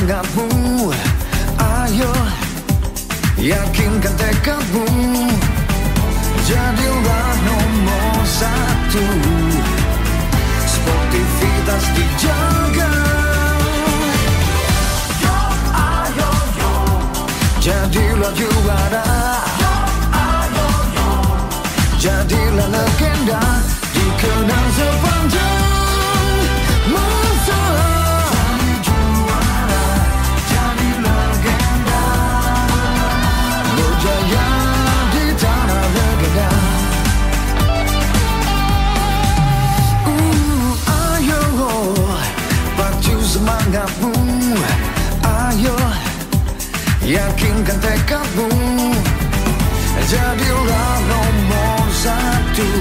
semangatmu. Ayo, yakinkan tekadmu. Jadilah nomor satu. Sportivitas dijaga. Yo, ayo, yo. Jadilah juara. Yo, ayo, yo. Jadilah legenda, dikenal sepanjang masa. Jadi juara, jadi legenda, berjaya di tanah legenda. Ayo, pacu semangatmu. Ayo, yakinkan tekadmu. Jadilah nomor satu.